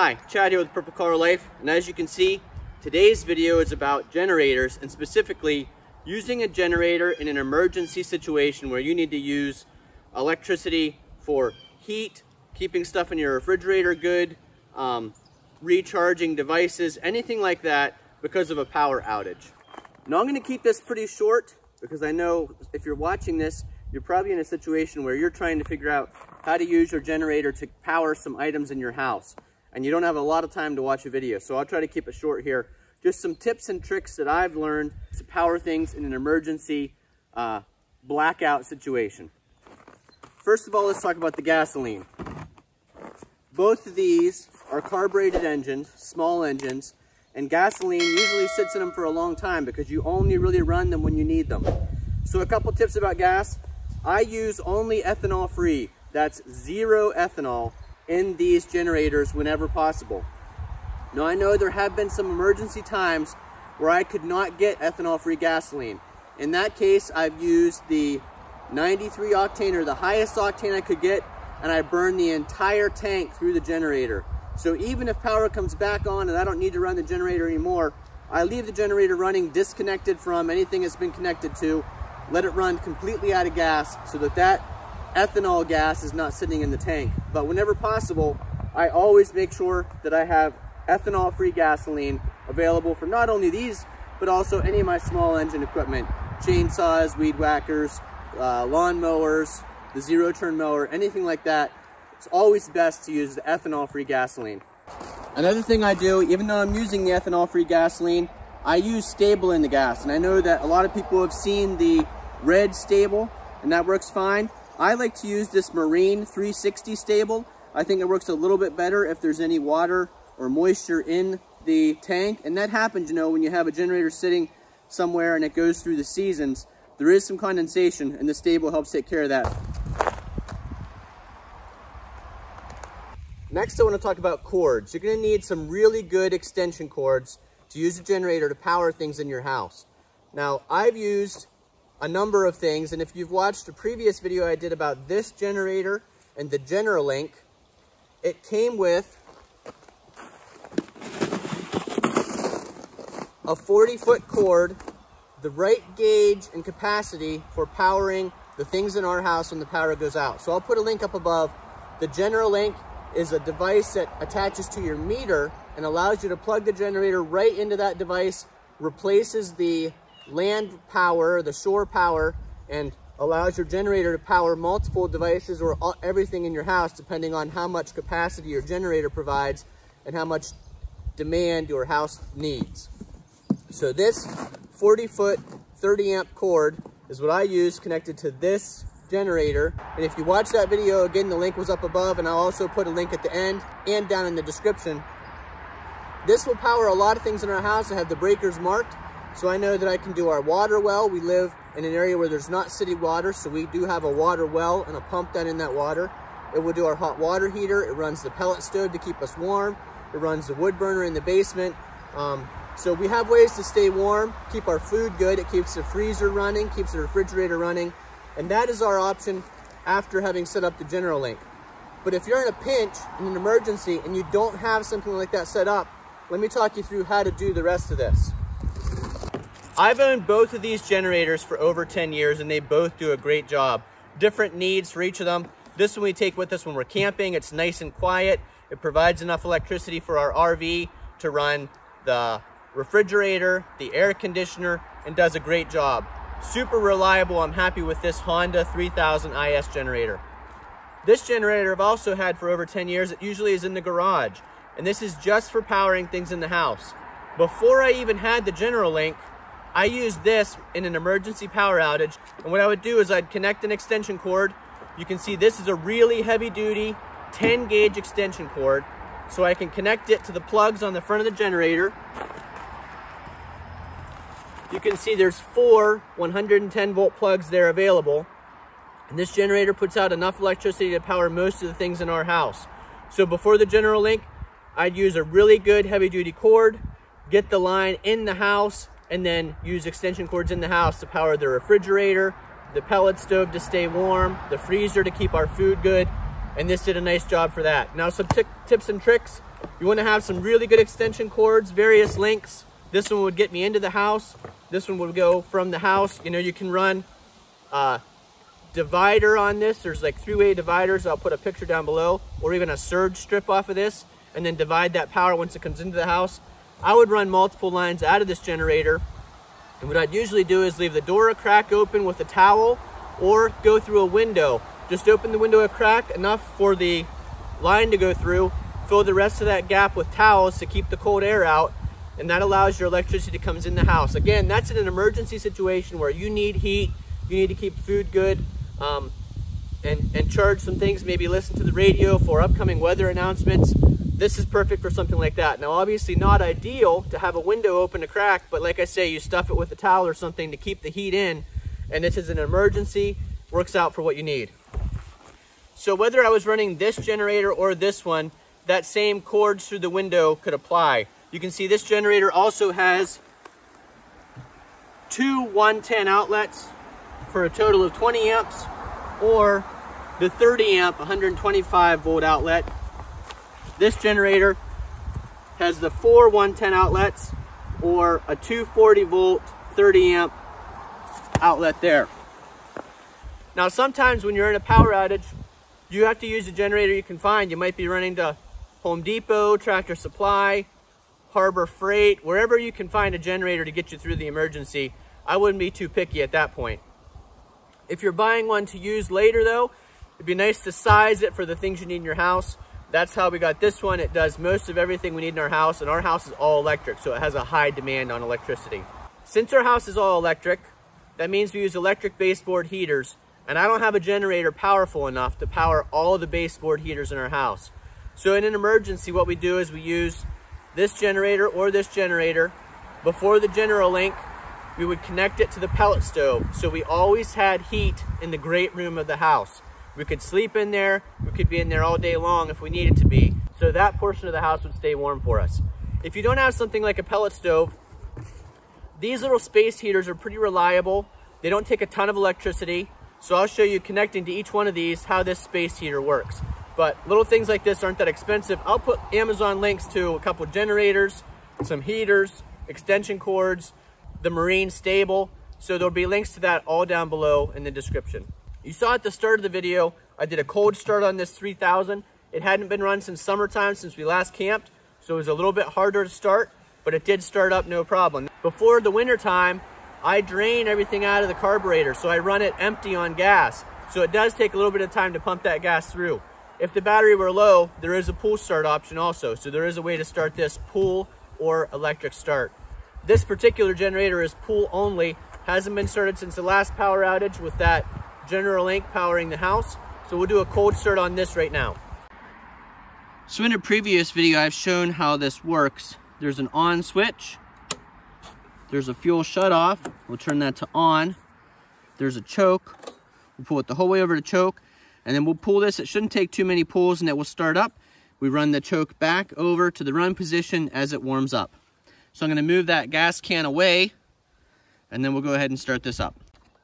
Hi, Chad here with Purple Color Life, and as you can see, today's video is about generators, and specifically using a generator in an emergency situation where you need to use electricity for heat, keeping stuff in your refrigerator good, recharging devices, anything like that because of a power outage. Now I'm going to keep this pretty short because I know if you're watching this, you're probably in a situation where you're trying to figure out how to use your generator to power some items in your house, and you don't have a lot of time to watch a video, so I'll try to keep it short here. Just some tips and tricks that I've learned to power things in an emergency blackout situation. First of all, let's talk about the gasoline. Both of these are carbureted engines, small engines, and gasoline usually sits in them for a long time because you only really run them when you need them. So a couple tips about gas. I use only ethanol free, that's 0 ethanol, in these generators whenever possible. Now I know there have been some emergency times where I could not get ethanol free gasoline. In that case, I've used the 93 octane or the highest octane I could get, and I burned the entire tank through the generator. So even if power comes back on and I don't need to run the generator anymore, I leave the generator running disconnected from anything it's been connected to, let it run completely out of gas so that ethanol gas is not sitting in the tank. But whenever possible, I always make sure that I have ethanol-free gasoline available for not only these, but also any of my small engine equipment, chainsaws, weed whackers, lawn mowers, the zero-turn mower, anything like that. It's always best to use the ethanol-free gasoline. Another thing I do, even though I'm using the ethanol-free gasoline, I use stable in the gas. And I know that a lot of people have seen the red stable, and that works fine. I like to use this Marine 360 stable. I think it works a little bit better if there's any water or moisture in the tank. And that happens, you know, when you have a generator sitting somewhere and it goes through the seasons, there is some condensation, and the stable helps take care of that. Next, I want to talk about cords. You're going to need some really good extension cords to use a generator to power things in your house. Now, I've used a number of things, and if you've watched a previous video I did about this generator and the GeneraLink, it came with a 40-foot cord, the right gauge and capacity for powering the things in our house when the power goes out. So I'll put a link up above. The GeneraLink is a device that attaches to your meter and allows you to plug the generator right into that device, replaces the land power, the shore power, and allows your generator to power multiple devices or everything in your house depending on how much capacity your generator provides and how much demand your house needs. So this 40-foot, 30-amp cord is what I use connected to this generator. And if you watch that video, again, the link was up above, and I'll also put a link at the end and down in the description. This will power a lot of things in our house. I have the breakers marked, so I know that I can do our water well. We live in an area where there's not city water, so we do have a water well and a pump down in that water. It will do our hot water heater. It runs the pellet stove to keep us warm. It runs the wood burner in the basement. So we have ways to stay warm, keep our food good. It keeps the freezer running, keeps the refrigerator running. And that is our option after having set up the GeneraLink. But if you're in a pinch, in an emergency, and you don't have something like that set up, let me talk you through how to do the rest of this. I've owned both of these generators for over 10 years, and they both do a great job. Different needs for each of them. This one we take with us when we're camping. It's nice and quiet. It provides enough electricity for our RV to run the refrigerator, the air conditioner, and does a great job. Super reliable. I'm happy with this Honda 3000 IS generator. This generator I've also had for over 10 years. It usually is in the garage, and this is just for powering things in the house. Before I even had the GeneraLink, I used this in an emergency power outage, and what I would do is I'd connect an extension cord. You can see this is a really heavy duty 10 gauge extension cord, so I can connect it to the plugs on the front of the generator. You can see there's 4 110 volt plugs there available. And this generator puts out enough electricity to power most of the things in our house. So before the GeneraLink, I'd use a really good heavy duty cord, get the line in the house, and then use extension cords in the house to power the refrigerator, the pellet stove to stay warm, the freezer to keep our food good, and this did a nice job for that. Now some tips and tricks. You want to have some really good extension cords, various lengths. This one would get me into the house. This one would go from the house. You know, you can run divider on this. There's like 3-way dividers. I'll put a picture down below, or even a surge strip off of this, and then divide that power once it comes into the house. I would run multiple lines out of this generator, and what I'd usually do is leave the door a crack open with a towel, or go through a window. Just open the window a crack enough for the line to go through, fill the rest of that gap with towels to keep the cold air out, and that allows your electricity to come in the house. Again, that's in an emergency situation where you need heat, you need to keep food good, and charge some things, maybe listen to the radio for upcoming weather announcements. This is perfect for something like that. Now, obviously not ideal to have a window open a crack, but like I say, you stuff it with a towel or something to keep the heat in, and this is an emergency, works out for what you need. So whether I was running this generator or this one, that same cords through the window could apply. You can see this generator also has 2 110 outlets for a total of 20 amps, or the 30 amp 125 volt outlet. This generator has the 4 110 outlets, or a 240 volt 30 amp outlet there. Now sometimes when you're in a power outage, you have to use a generator you can find. You might be running to Home Depot, Tractor Supply, Harbor Freight, wherever you can find a generator to get you through the emergency. I wouldn't be too picky at that point. If you're buying one to use later though, it'd be nice to size it for the things you need in your house. That's how we got this one. It does most of everything we need in our house, and our house is all electric, so it has a high demand on electricity. Since our house is all electric, that means we use electric baseboard heaters, and I don't have a generator powerful enough to power all of the baseboard heaters in our house. So in an emergency, what we do is we use this generator or this generator. Before the general link, we would connect it to the pellet stove, so we always had heat in the great room of the house. We could sleep in there, we could be in there all day long if we needed to be, so that portion of the house would stay warm for us. If you don't have something like a pellet stove, these little space heaters are pretty reliable. They don't take a ton of electricity, so I'll show you connecting to each one of these how this space heater works. But little things like this aren't that expensive. I'll put Amazon links to a couple generators, some heaters, extension cords, the marine stable, so there'll be links to that all down below in the description. You saw at the start of the video, I did a cold start on this 3000. It hadn't been run since summertime, since we last camped, so it was a little bit harder to start, but it did start up no problem. Before the winter time, I drain everything out of the carburetor, so I run it empty on gas. So it does take a little bit of time to pump that gas through. If the battery were low, there is a pull start option also, so there is a way to start this pull or electric start. This particular generator is pull only, hasn't been started since the last power outage with that general link powering the house. So we'll do a cold start on this right now. So in a previous video, I've shown how this works. There's an on switch. There's a fuel shut off. We'll turn that to on. There's a choke. We'll pull it the whole way over to choke, and then we'll pull this. It shouldn't take too many pulls and it will start up. We run the choke back over to the run position as it warms up. So I'm going to move that gas can away, and then we'll go ahead and start this up.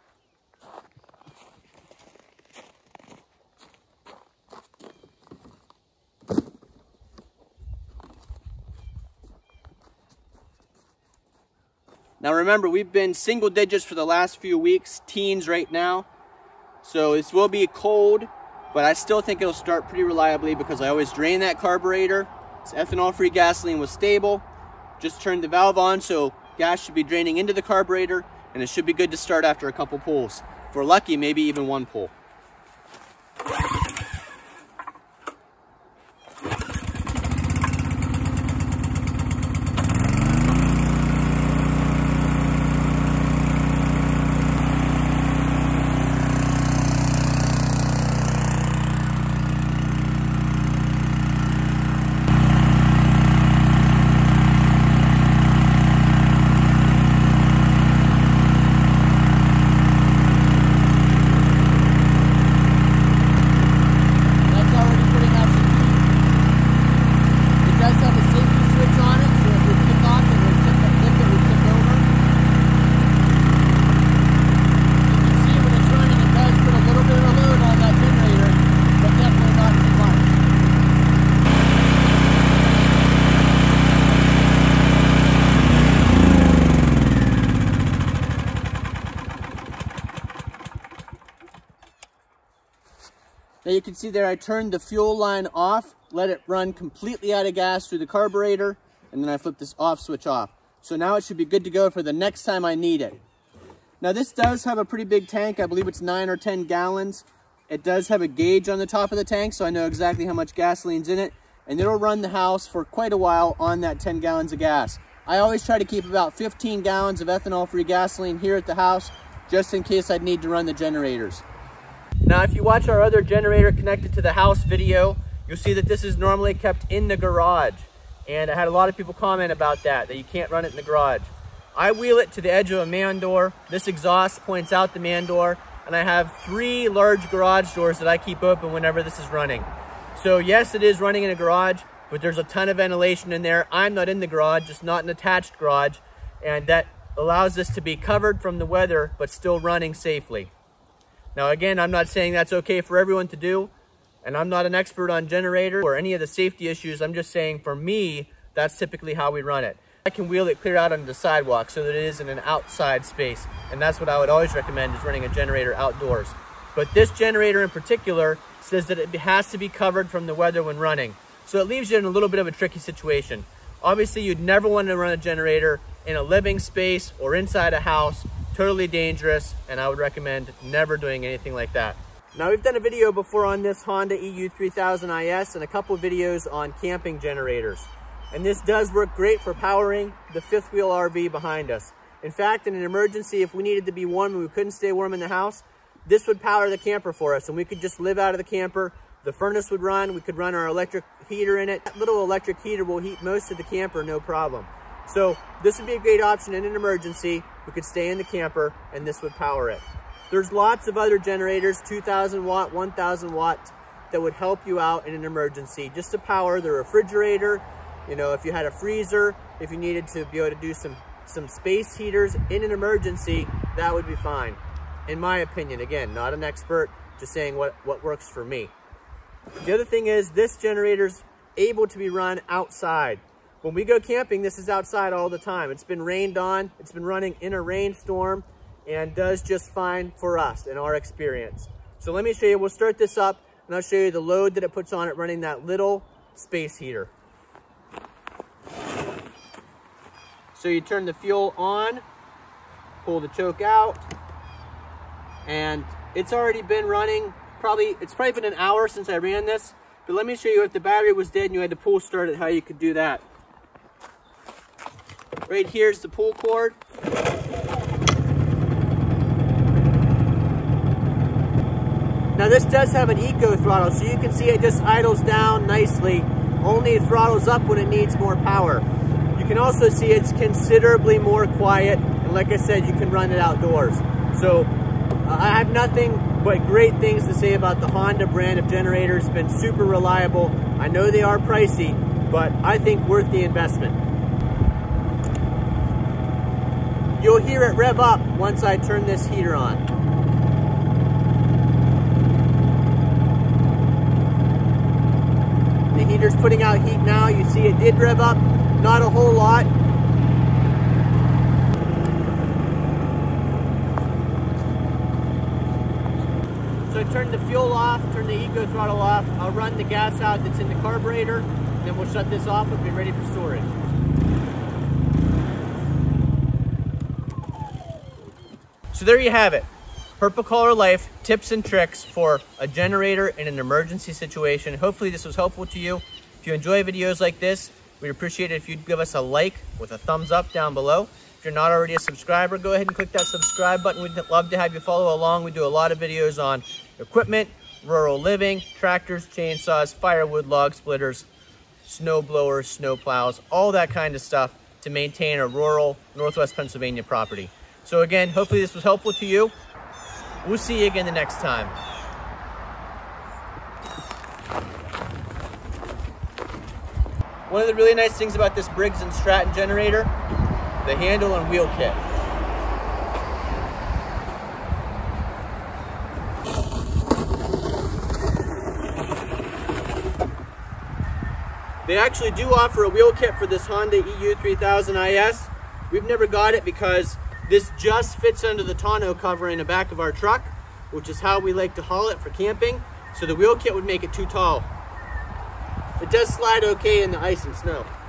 Now remember, we've been single digits for the last few weeks, teens right now. So this will be cold, but I still think it'll start pretty reliably because I always drain that carburetor. It's ethanol-free gasoline was stable. Just turned the valve on, so gas should be draining into the carburetor, and it should be good to start after a couple pulls. If we're lucky, maybe even one pull. Now you can see there I turned the fuel line off, let it run completely out of gas through the carburetor, and then I flip this off switch off. So now it should be good to go for the next time I need it. Now this does have a pretty big tank. I believe it's 9 or 10 gallons. It does have a gauge on the top of the tank, so I know exactly how much gasoline's in it, and it'll run the house for quite a while on that 10 gallons of gas. I always try to keep about 15 gallons of ethanol-free gasoline here at the house, just in case I'd need to run the generators. Now, if you watch our other generator connected to the house video, you'll see that this is normally kept in the garage. And I had a lot of people comment about that you can't run it in the garage. I wheel it to the edge of a man door. This exhaust points out the man door, and I have 3 large garage doors that I keep open whenever this is running. So yes, it is running in a garage, but there's a ton of ventilation in there. I'm not in the garage, it's not an attached garage, and that allows this to be covered from the weather, but still running safely. Now again, I'm not saying that's okay for everyone to do, and I'm not an expert on generators or any of the safety issues. I'm just saying for me, that's typically how we run it. I can wheel it clear out onto the sidewalk so that it is in an outside space, and that's what I would always recommend, is running a generator outdoors. But this generator in particular says that it has to be covered from the weather when running. So it leaves you in a little bit of a tricky situation. Obviously, you'd never want to run a generator in a living space or inside a house. Totally dangerous, and I would recommend never doing anything like that. Now, we've done a video before on this Honda EU3000 IS and a couple of videos on camping generators. And this does work great for powering the fifth wheel RV behind us. In fact, in an emergency, if we needed to be warm and we couldn't stay warm in the house, this would power the camper for us, and we could just live out of the camper. The furnace would run, we could run our electric heater in it. That little electric heater will heat most of the camper, no problem. So this would be a great option in an emergency. We could stay in the camper and this would power it. There's lots of other generators, 2,000 watt, 1,000 watt, that would help you out in an emergency, just to power the refrigerator. You know, if you had a freezer, if you needed to be able to do some space heaters in an emergency, that would be fine. In my opinion, again, not an expert, just saying what works for me. The other thing is, this generator's able to be run outside. When we go camping, this is outside all the time. It's been rained on, it's been running in a rainstorm, and does just fine for us in our experience. So let me show you, we'll start this up, and I'll show you the load that it puts on it running that little space heater. So you turn the fuel on, pull the choke out, and it's already been running, it's probably been an hour since I ran this, but let me show you if the battery was dead and you had to pull start it, how you could do that. Right here's the pull cord. Now this does have an eco throttle, so you can see it just idles down nicely, only throttles up when it needs more power. You can also see it's considerably more quiet, and like I said, you can run it outdoors. So I have nothing but great things to say about the Honda brand of generators. It's been super reliable. I know they are pricey, but I think worth the investment. You'll hear it rev up once I turn this heater on. The heater's putting out heat now. You see it did rev up, not a whole lot. So I turn the fuel off, turn the eco throttle off. I'll run the gas out that's in the carburetor, and then we'll shut this off and be ready for storage. So there you have it. Purple Collar Life tips and tricks for a generator in an emergency situation. Hopefully this was helpful to you. If you enjoy videos like this, we'd appreciate it if you'd give us a like with a thumbs up down below. If you're not already a subscriber, go ahead and click that subscribe button. We'd love to have you follow along. We do a lot of videos on equipment, rural living, tractors, chainsaws, firewood, log splitters, snow blowers, snow plows, all that kind of stuff to maintain a rural Northwest Pennsylvania property. So again, hopefully this was helpful to you. We'll see you again the next time. One of the really nice things about this Briggs & Stratton generator, the handle and wheel kit. They actually do offer a wheel kit for this Honda EU3000 IS. We've never got it because this just fits under the tonneau cover in the back of our truck, which is how we like to haul it for camping. So the wheel kit would make it too tall. It does slide okay in the ice and snow.